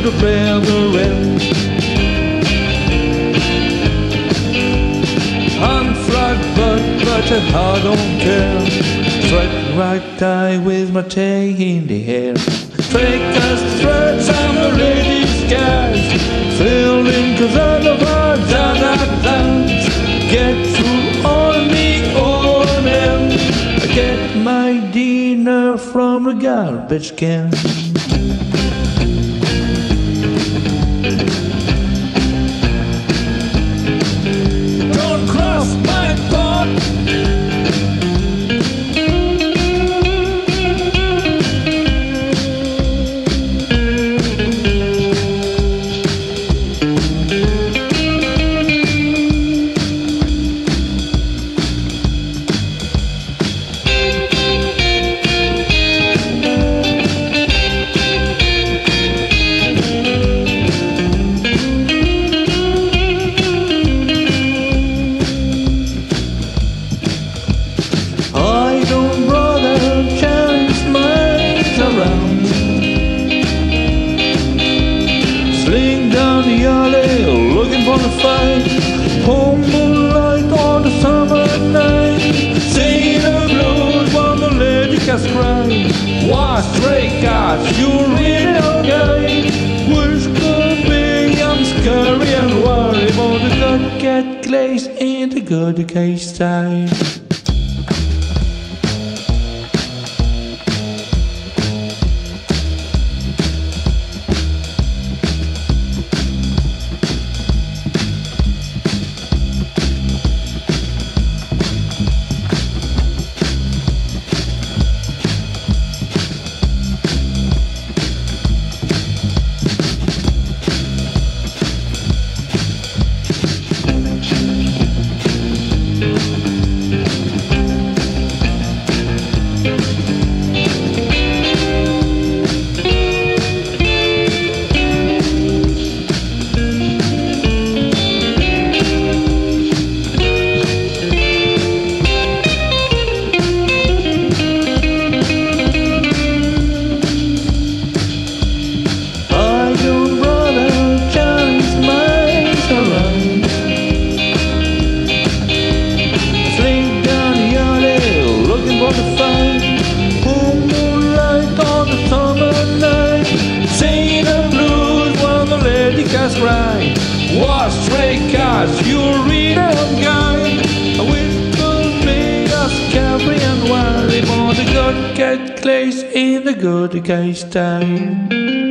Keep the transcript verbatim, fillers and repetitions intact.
the brethren. I'm flat but but I don't care. Strut right eye with my tail in the air. Fake as threats and the ladies' skies. Feeling cause all of our da-da-dance. Get through on me or them. I get my dinner from a garbage can. Don't cross my path. Home moonlight on the summer night. Sing the blues while the lady cats cry. Why stray cats, you really don't guy. Wish could be I'm scary and worry about the good cat glaze in the good case style. Get place in the good guy style.